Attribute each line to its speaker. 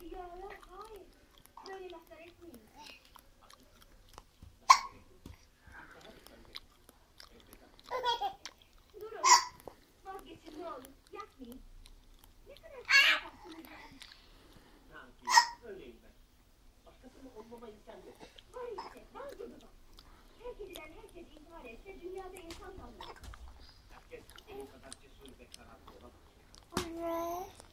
Speaker 1: Ya hayır. Böyle laflar etmeyin. Durun. Vazgeçin ne olur. Yapmayın. Ne kadar yaparsınız yani?
Speaker 2: Ne yapayım? Öyleyim ben. Başkasının olmama imkan yok.
Speaker 1: Var işte. Var gibi bak. Herkesten herkes intihar etse dünyada insan kalmaz.
Speaker 2: Herkes senin kadar cesur ve kararlı olamaz.
Speaker 3: Anne.